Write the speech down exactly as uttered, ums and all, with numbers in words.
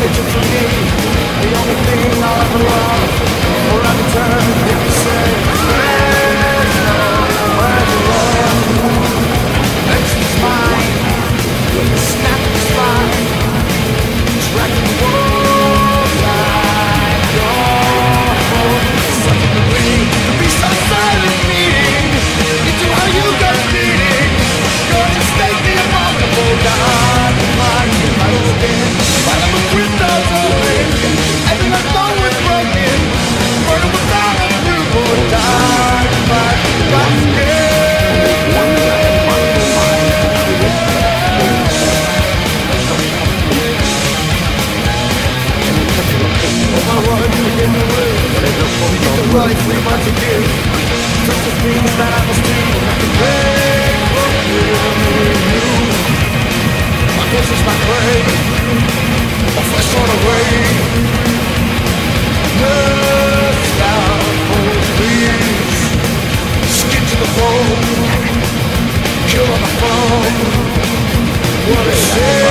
picture for me, the only thing I'll ever love, forever turn, if you say, there's nowhere to run. Vengeance mine, snap the spine, tracking the world like your home. Something to be, to be so silent meaning, into how you got feeling. Gonna just make the abominable die. I was dead, but I'm a windows open, and then I thought was broken. Murder without a proof or die. But I'm scared. If I run, you get in the way. You can run three months a year. Such a things that I must do. I can pray for you. This is my prey, a flesh on a way. Nurse down, oh please. Skin to the bone, kill on the phone. What a shame.